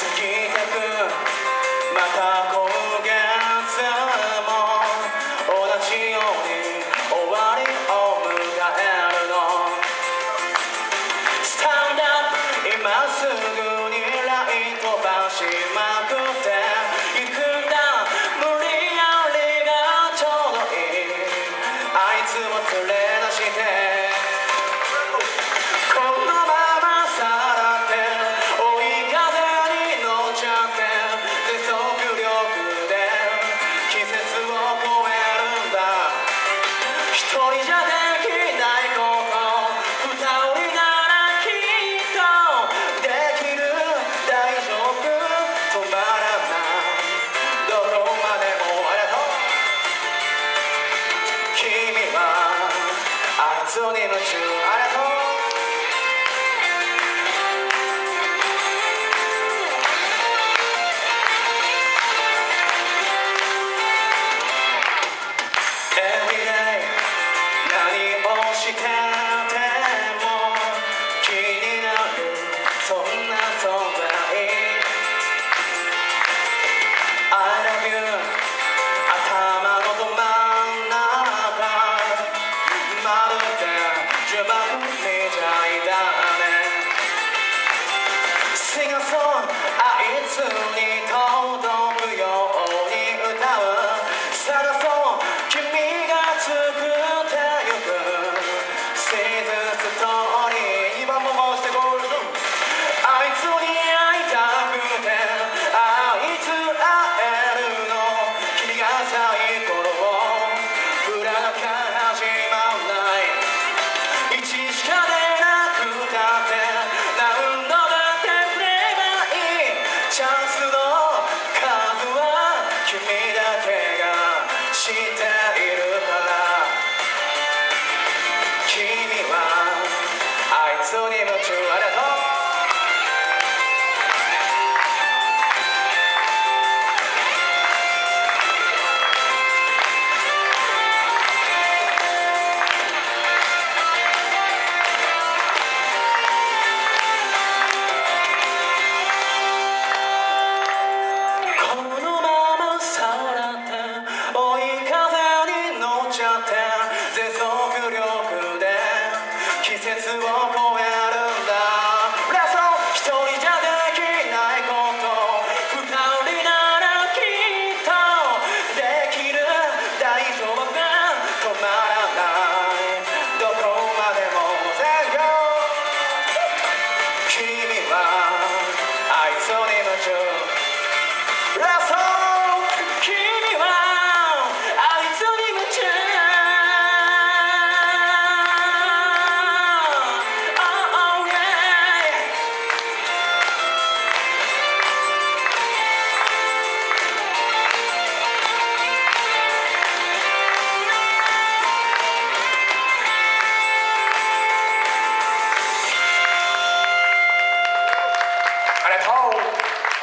ぎてくまた今月も同じように終わりを迎えるの。スタンドアップ今すぐにライトばしまくっていくんだ。無理やりがちょうどいい。あいつを連れ出してこのままさらって追い風に乗っちゃって全速力で季節を越えるんだ。一人じゃできないこと二人ならきっとできる。大丈夫止まらないどこまでもありがとう。君はあいつに夢中ありがとう。何をしてても気になるそんな存在 I love you 頭のど真ん中まるで呪縛みたいだね。 Sing a song あいつに届くように歌う。探そう君が作ってゆくシーズンストーリー。2番も回してゴールド。あいつに会いたくてあいつ会えるの。君がサイコロを振らなきゃ始まんない。1しか出なくたって何度だって振ればいい。チャンスの数は君だけが知っているから。君はあいつに夢中ありがとう。このままさらって追い風に乗っちゃって全速力で季節を越えるんだ。ラスト一人じゃできないこと二人ならきっとできる。大丈夫が止まらないどこまでも全力。君はあいつに夢中。ラスト君はあいつに夢中。Oh, yeah. ありがとう。